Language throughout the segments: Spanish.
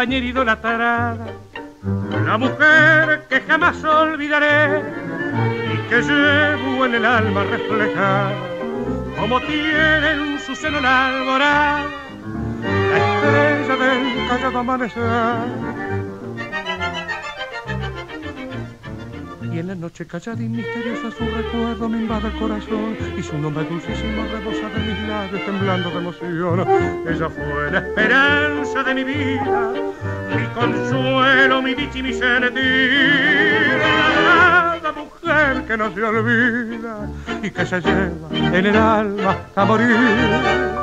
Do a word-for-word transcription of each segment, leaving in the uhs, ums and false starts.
compañera idolatrada, la mujer que jamás olvidaré y que llevo en el alma reflejada, como tiene en su seno la alborada, la estrella del callado amanecer. Y en la noche callada y misteriosa su recuerdo me invade el corazón, y su nombre dulcísimo rebosa de mis labios temblando de emoción. Ella fue la esperanza de mi vida, mi consuelo, mi dicha y mi sentir. La mujer que no se olvida y que se lleva en el alma hasta morir.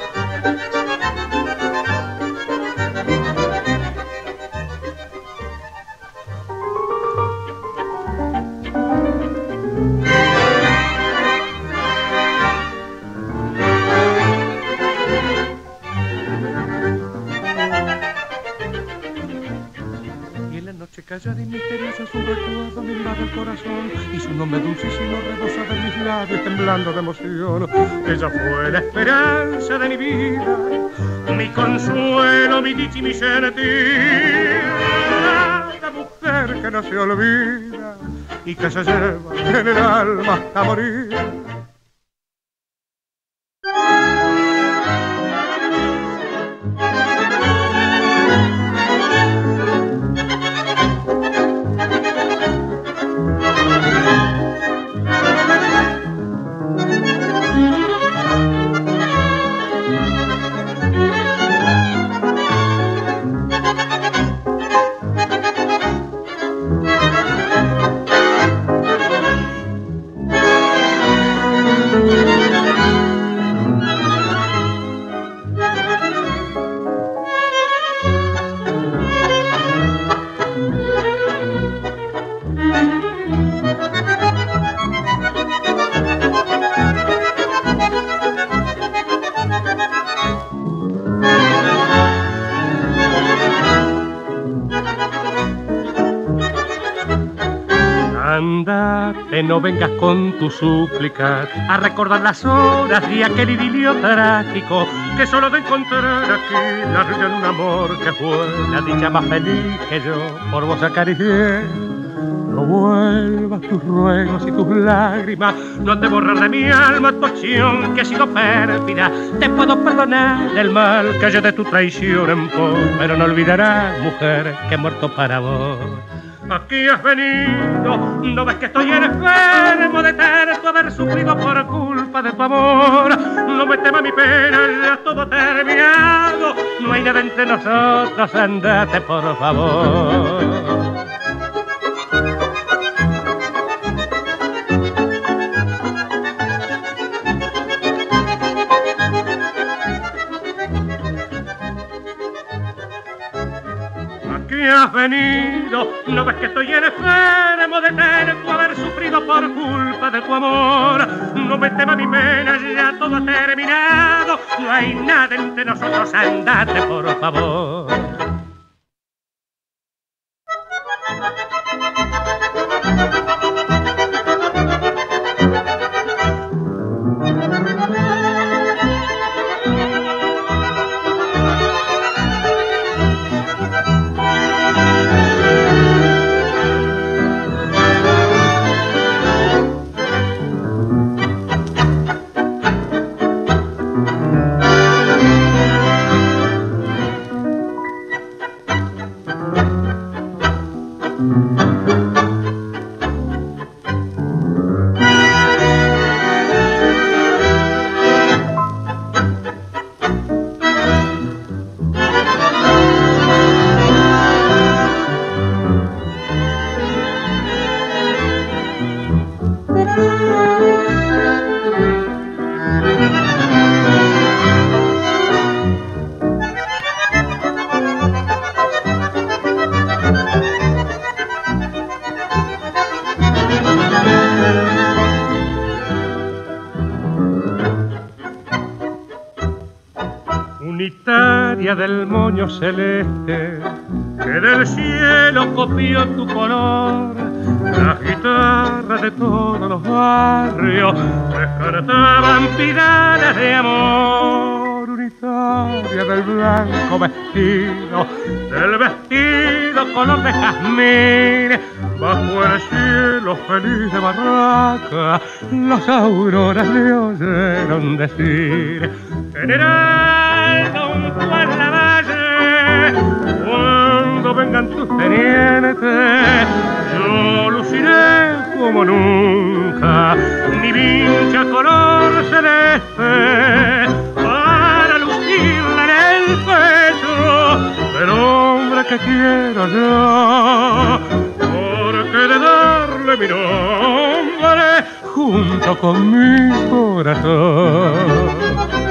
Callada y misteriosa su recuerdo me invade el corazón, y su nombre dulcísimo rebosa de mis labios temblando de emoción. Ella fue la esperanza de mi vida, mi consuelo, mi dicha y mi sentir. La mujer que no se olvida y que se lleva en el alma hasta morir. Andate, no vengas con tu súplica a recordar las horas de aquel idilio trágico, que solo de encontrar aquí la ría de un amor que fue la dicha más feliz que yo por vos acaricié. No vuelvas tus ruegos y tus lágrimas, no han de borrar de mi alma tu acción que ha sido pérfida. Te puedo perdonar el mal que haya de tu traición en pos, pero no olvidarás, mujer, que he muerto para vos. Aquí has venido, no ves que estoy enfermo de tanto haber sufrido por culpa de tu amor. No me temas mi pena, ya todo terminado, no hay nada entre nosotros, andate por favor. Aquí has venido, no ves que estoy enfermo de tanto haber sufrido por culpa de tu amor. No me temas mi pena, ya todo ha terminado, no hay nada entre nosotros, andate por favor. Unitaria del moño celeste que del cielo copió tu color, la guitarra de todos los barrios descartaban pilares de amor. historia del blanco vestido, del vestido color de jazmín. Bajo el cielo feliz de barraca, las auroras le oyeron decir: General Don Juan Lavalle, cuando vengan tus tenientes, yo luciré como nunca mi vincha color celeste, para lucirla en el pecho del hombre que quiero yo, porque de darle mi nombre junto con mi corazón.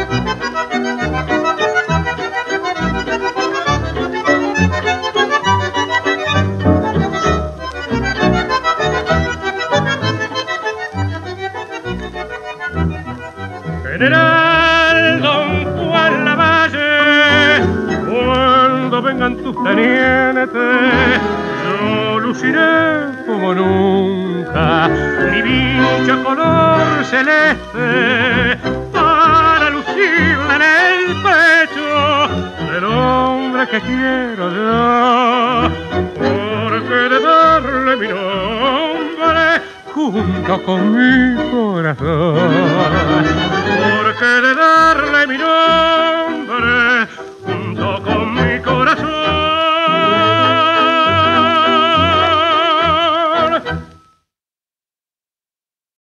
General Don Juan Lavalle, cuando vengan tus tenientes, yo luciré como nunca mi vincha color celeste, para lucirla en el pecho del hombre que quiero yo, porque de darle mi nombre junto con mi corazón, porque de darle mi nombre